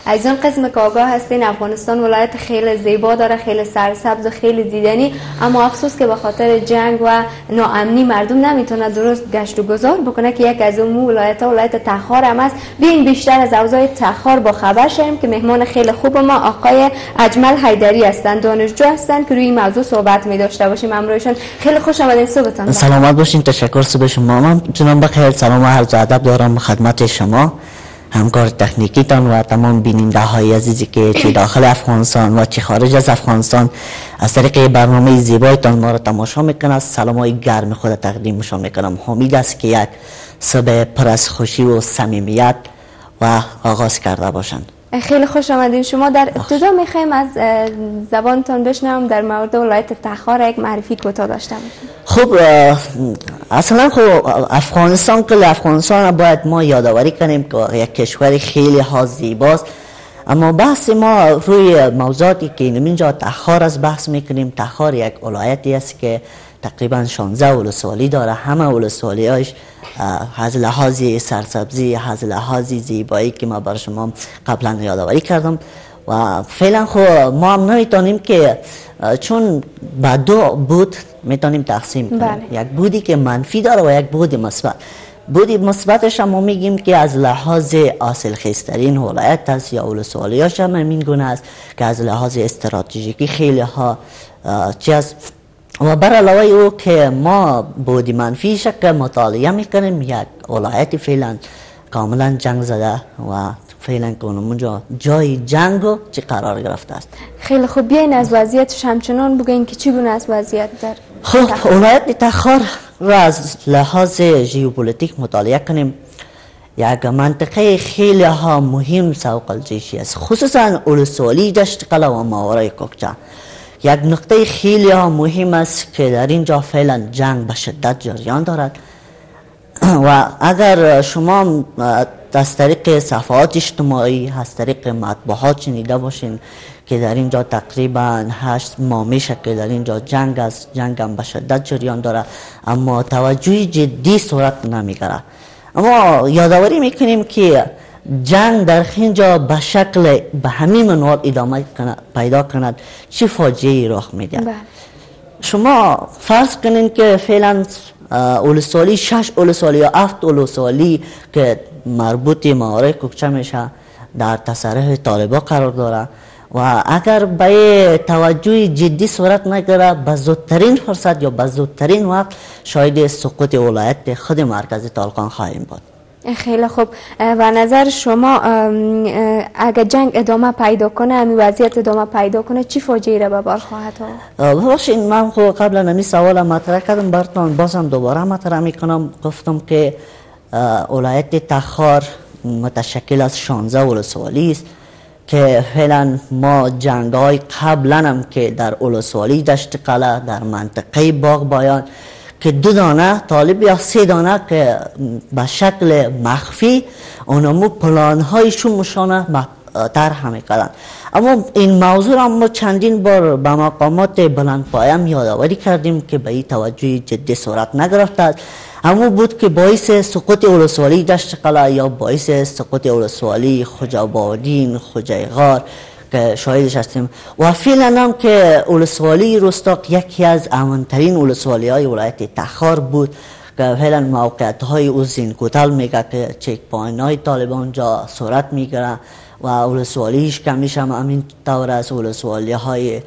از اون قسم که آگاه هستین افغانستان ولایت خیلی زیبا داره، خیلی سرسبز و خیلی دیدنی، اما افسوس که به خاطر جنگ و ناامنی مردم نمیتونه درست گشت و گذار بکنه که یک از اون ولایت تخار هم است. بیاین بیشتر از اوضاع تخار با خبر شیم که مهمان خیلی خوب ما آقای اجمل حیدری هستند، دانشجو هستند که روی این موضوع صحبت می داشته باشیم. امروزشون خیلی خوش آمدین. صبحتون سلامت باشین. تشکر. صبح شما. من جناب بخیر سلام و عرض ادب دارم خدمت شما، همکار تکنیکیتان و تمام بیننده های عزیزی که چه داخل افغانستان و چه خارج از افغانستان از طریق برنامه زیبایتان ما را تماشا میکنند. سلام های گرم خود تقدیم شما میکنم. امید است که یک صبح پر از خوشی و صمیمیت و آغاز کرده باشند. خیلی خوش آمدین. شما در ابتدا میخوایم از زبانتان بشنوم در مورد ولایت تخار یک معرفی کوتاه داشته باشیم. خب اصلا افغانستان باید ما یادآوری کنیم که یک کشور خیلی ها زیباست، اما بحث ما روی موضوعاتی که اینجا تخار از بحث میکنیم. تخار یک ولایتی است که تقریبا 16 ولسوالی داره. همه ولسوالی‌هاش از لحاظ سرسبزی، از لحاظ زیبایی که ما برای شما قبلا یادآوری کردم و فعلا ما هم نمیتونیم که چون با دو بود میتونیم تقسیم کنیم. یک بودی که منفی داره و یک بود مثبت. بودی مثبتش هم میگیم که از لحاظ حاصل خیزترین ولایت است یا ولسوالی‌هاش هم همین گونه است که از لحاظ استراتژیکی خیلی ها چیز و بر علاوه او که ما بودی منفی شکل مطالعه میکنیم. یک ولایت فعلا کاملا جنگ زده و فعلا که اونجا جای جنگو چه قرار گرفته است. خیلی خوب. بیاین از وضعیت همچنان بگین که چگونه است وضعیت در خب ولایت تخار را از لحاظ ژئوپلیتیک مطالعه کنیم. یک منطقه خیلی ها مهم سوق الجیشی است، خصوصا ولسوالی دشت قلعه و ماورای کوکچه. یک نقطه خیلی مهم است که در اینجا فعلا جنگ به شدت جریان دارد و اگر شما از طریق صفحات اجتماعی، از طریق مطبوعات شنیده باشین که در اینجا تقریبا 8 ماه میشه که در اینجا جنگ است، جنگ هم به شدت جریان داره اما توجه جدی صورت نمیگیره. اما یادآوری میکنیم که جنگ در اینجا به شکل به همین منوال ادامه پیدا کند چه فاجعه‌ای رخ میده. شما فرض کنین که فعلا ولسوالی 6 ولسوالی یا 7 ولسوالی که مربوط ماورای کوکچه میشه در تصرف طالبان قرار داره و اگر به توجه جدی صورت نگیره به زودترین فرصت یا به زودترین وقت شاید سقوط ولایت خود مرکز طالقان خواهیم بود. خیلی خوب. و نظر شما اگر جنگ ادامه پیدا کنه، همین وضعیت ادامه پیدا کنه، چی فاجعه‌ای را به بار خواهد آورد؟ باشین من قبلا نمی سوال مطرح کردم براتون، بازم دوباره مطرح میکنم. گفتم که ولایت تخار متشکل از 16 ولسوالی است که فعلا ما جنگ‌های قبلا هم که در ولسوالی دشت قلعه، در منطقه باغ بایان که 2 دانه طالب یا 3 دانه که به شکل مخفی اونمو پلان هایشون مشانه طرح میکردن. اما این موضوع هم ما چندین بار به مقامات بلند پایم یادآوری کردیم که به این توجه جدی صورت نگرفته است. اما بود که باعث سقوط ولسوالی دشت قلعه یا باعث سقوط ولسوالی خوجابادین، خوجایغار که شاهدش هستیم و فعلا هم که ولسوالی رستاق یکی از امن‌ترین ولسوالی های ولایت تخار بود که فعلا موقعیت های او زینکوتل میگه که چک پاین های طالبان جا صورت میگیره و ولسوالیش کمیش هم همین طور از ولسوالی های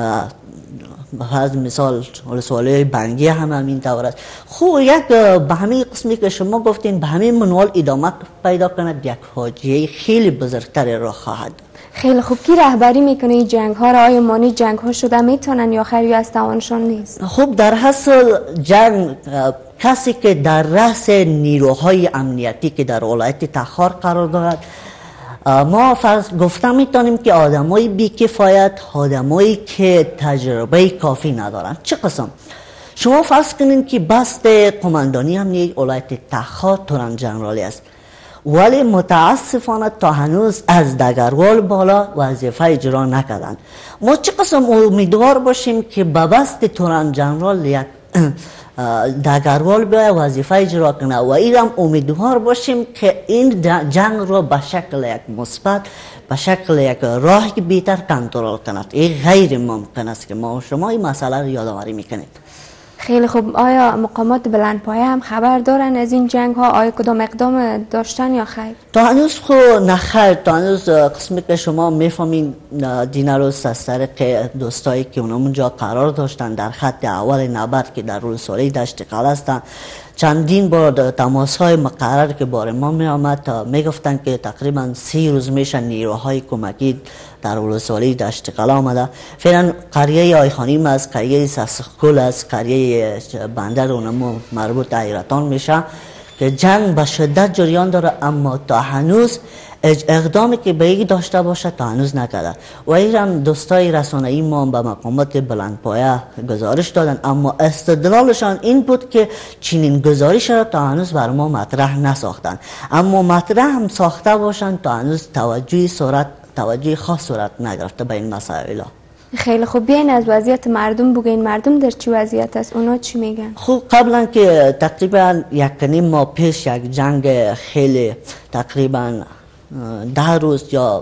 از مثال ولسوالی بنگی هم همین طور است. خب یک به همین قسمی که شما گفتین به همین منوال ادامه پیدا کند یک فاجعه خیلی بزرگتر را خواهد. خیلی خوب. کی رهبری میکنه این جنگ ها را؟ آیا مانی جنگ ها شده میتونن یا خیلی از توانشان نیست؟ خب در حاصل جنگ کسی که در رأس نیروهای امنیتی که در ولایت تخار قرار دارد، ما فرض گفتم میتونیم که آدمای بی‌کفایت، آدمایی که تجربه کافی ندارن. چه قسم؟ شما فرض کنین که بست قماندانی امنیتی ولایت تخار تورن جنرالی است، ولی متاسفانه تا هنوز از دگروال بالا وظیفه اجرا نکردند. ما چه قسم امیدوار باشیم که به بست تورن جنرال یک دگروال بیاید وظیفه اجرا کنه و اینم امیدوار باشیم که این جنگ را به شکل یک مثبت به شکل یک راهی که بهتر کنترل کند. این غیر ممکن است که ما و شما این مسئله رو یادآوری میکنید. خیلی خوب. آیا مقامات بلندپایه هم خبر دارن از این جنگ ها؟ آیا کدام اقدام داشتن یا خیر؟ تا هنوز نه خیر. تا هنوز قسمی که شما میفهمین دینا روز از طریق دوستایی که اونجا قرار داشتن در خط اول نبرد که در ولسوالی دشت قلعه هستن، چندین بار تماس های مقرر که بار ما می آمد تا می گفتن که تقریبا 3 روز میشه نیروهای کمکی در ولسوالی دشت قلعه آمده. فعلا قریه آیخانیم است، قریه سسخکول است، قریه بندر اونمو مربوط ایرتان میشه که جنگ به شدت جریان داره، اما تا هنوز اقدامی که به یک داشته باشه تا هنوز نکرده. و ایرم دوستای رسانه‌ای ما به مقامات بلندپایه گزارش دادن، اما استدلالشان این بود که چنین گزارش را تا هنوز بر ما مطرح نساختن، اما مطرح هم ساخته باشن تا هنوز توجه خاص صورت نگرفته به این مسائل. خیلی خوب. بیاین از وضعیت مردم بگین. مردم در چی وضعیت است؟ اونا چی میگن؟ خب قبلا که تقریبا 1.5 ماه پیش یک جنگ خیلی تقریبا 10 روز یا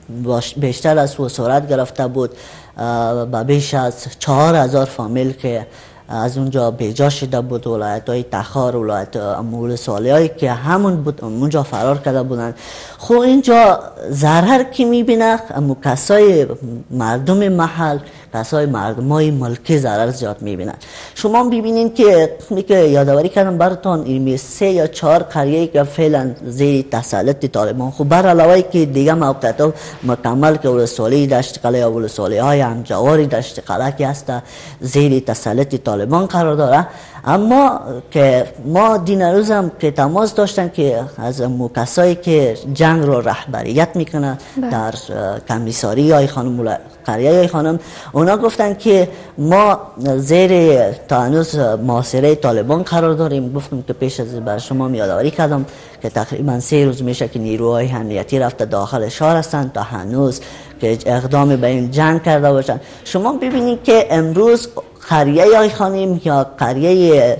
بیشتر از او صورت گرفته بود با بیش از 4000 فامیل که از اونجا بیجا شده بود. ولایت های تخار، ولایت ولسوالی هایی که همون بود اونجا فرار کرده بودن. خب اینجا ضرر که میبینه اما کسای مردم محل، کسای مردم های ملکی ضرر زیاد میبینن. شما ببینین که یادآوری کردم براتون این 3 یا 4 قریه که فعلا زیر تسلط طالبان، خب بر علاوه که دیگه موقعیت مکمل که ولسوالی دشت قلعه یا ولسوالی های همجواری دشت قلعه که هست زیر تسلط طالبان قرار داره. اما که ما دین روز هم که تماس داشتن که از کسایی که جنگ رو رهبریت میکنن در کمیساری های خانم قریه های خانم، اونا گفتن که ما زیر تا هنوز محاصره طالبان قرار داریم. گفتم که پیش از بر شما یادآوری کردم که تقریبا 3 روز میشه که نیروهای امنیتی رفته داخل شهر هستند تا هنوز که اقدام به این جنگ کرده باشن. شما ببینید که امروز قریه آیخانیم یا قریه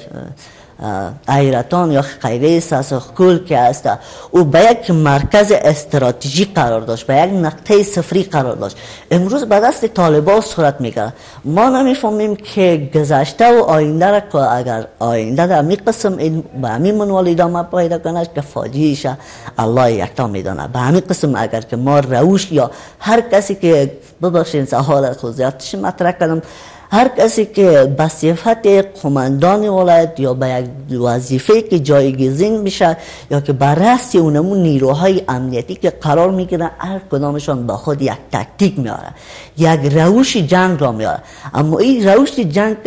ایرتان یا قریه سسخکول که هست او به یک مرکز استراتژیک قرار داشت، به یک نقطه صفری قرار داشت، امروز به دست طالبان صورت میگیره. ما نمیفهمیم که گذشته و آینده را که اگر آینده در می قسم به همین منوال ادامه پیدا کنه که فاجعه‌اش الله یکتا میدانه. به همین قسم اگر که ما روش یا هر کسی که ببخشید سوال خصوصیاتش مطرح کردم، هر کسی که به صفت قماندان ولایت یا به یک وظیفه که جایگزین میشه یا که بر رأس اونمون نیروهای امنیتی که قرار میگیرن، هر کدامشان با خود یک تکتیک میاره، یک روش جنگ را میاره. اما این روش جنگ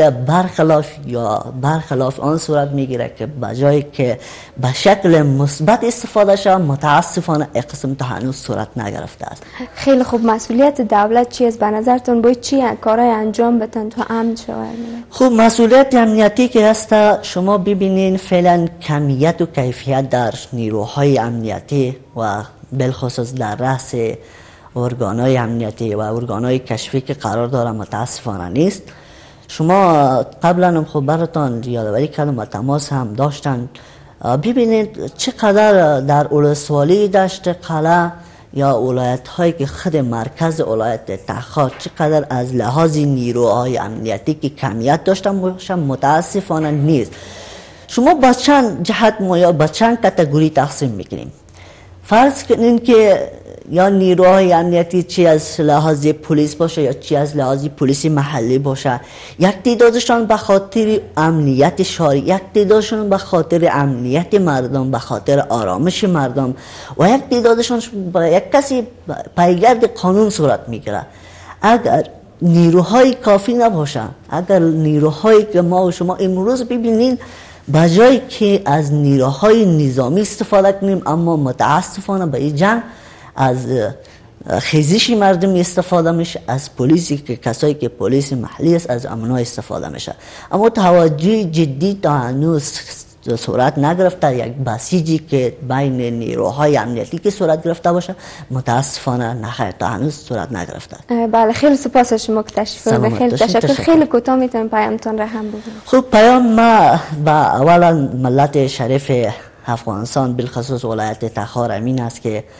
برخلاف آن صورت میگیره که بجای که به شکل مثبت استفاده شود، متاسفانه قسم تا هنوز صورت نگرفته است. خیلی خوب. مسئولیت دولت چی است به نظرتون؟ باید چی کارهای انجام بدن تا امن شود؟ خب مسئولیت امنیتی که هست، شما ببینین فعلا کمیت و کیفیت در نیروهای امنیتی و بالخصوص در رأس ارگانهای امنیتی و ارگانهای کشفی که قرار داره متاسفانه نیست. شما قبلا هم خب براتون یادآوری کردم و تماس هم داشتن. ببینید چقدر در ولسوالی دشت قلعه یا ولایت هایی که خود مرکز ولایت تخار چقدر از لحاظ نیروهای امنیتی که کمیت داشتن باشن متاسفانه نیست. شما با چند جهت یا با چند کاتگوری تقسیم میکنیم. فرض کنین که یا نیروهای امنیتی چی از لحاظ پلیس باشه یا چی از لحاظ پلیس محلی باشه، یک تعدادشان به خاطر امنیت شهری، یک تعدادشان به خاطر امنیت مردم، به خاطر آرامش مردم و یک تعدادشان به یک کسی پیگرد قانون صورت میگیره. اگر نیروهای کافی نباشه، اگر نیروهایی که ما و شما امروز ببینین بجای که از نیروهای نظامی استفاده کنیم، اما متاسفانه به این جنگ از خیزش مردم استفاده میشه، از پلیسی که کسایی که پلیس محلی است از امنا استفاده میشه. اما توجه جدی تا هنوز صورت نگرفته. یک بسیجی که بین نیروهای امنیتی که صورت گرفته باشه متاسفانه نخیر تا هنوز صورت نگرفته. بله، خیلی سپاس از شما که تشریف آوردید. خیلی تشکر. خیلی کوتاه میتونم پیامتون را هم بگم. خب پیام ما با اولا ملت شریف افغانستان بالخصوص ولایت تخار امین است که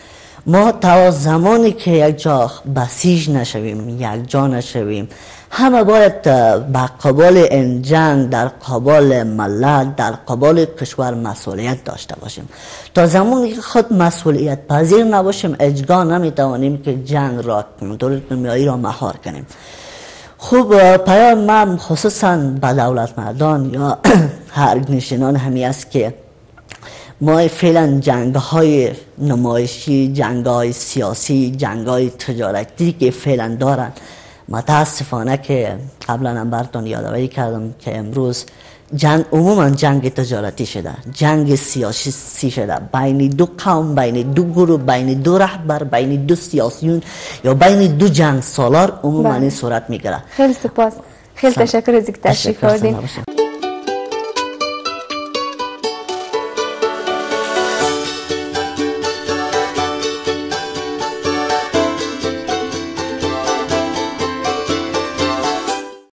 ما تا زمانی که یک جا بسیج نشویم، یک جا نشویم، همه باید به قبال این جنگ در قبال ملت، در قبال کشور مسئولیت داشته باشیم. تا زمانی که خود مسئولیت پذیر نباشیم هیچگاه نمیتوانیم که جنگ را دولت نمیایی را مهار کنیم. خوب پیام من خصوصا به دولت مردان یا هر نشینان همی است که ما فعلا جنگ های نمایشی، جنگ های سیاسی، جنگ های تجارتی که فعلا دارن، متاسفانه که قبلا هم براتون یادآوری کردم که امروز جنگ عموما جنگ تجارتی شده، جنگ سیاسی شده، بین دو قوم، بین دو گروه، بین دو رهبر، بین دو سیاسیون یا بین دو جنگ سالار عموما این صورت میگیره. خیلی سپاس، خیلی تشکر از اینکه تشریف آوردین.